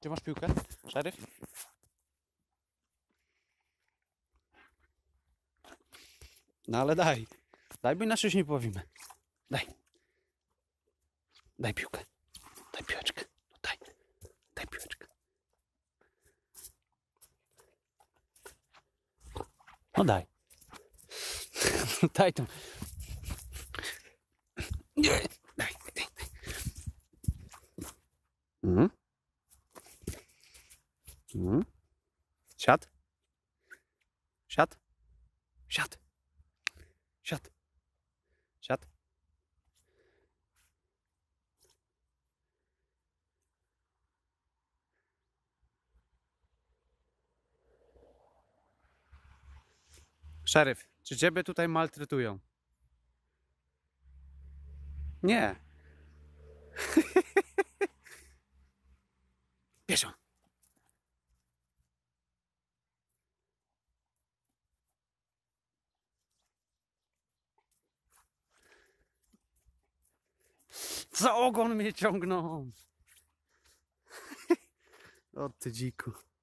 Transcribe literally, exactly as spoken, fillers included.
Gdzie masz piłkę? Szeryf? No ale daj. Daj, bo inaczej się nie powiem. Daj. Daj piłkę. Daj piłeczkę. No daj. Daj piłeczkę. No daj. Daj to. Nie. Daj, daj, daj. Mhm. Mhm. Siad. Siad. Siad. Siad. Siad. Szeryf, czy ciebie tutaj maltretują? Nie. Bierz ją. Za ogon mnie ciągną. O ty dziku.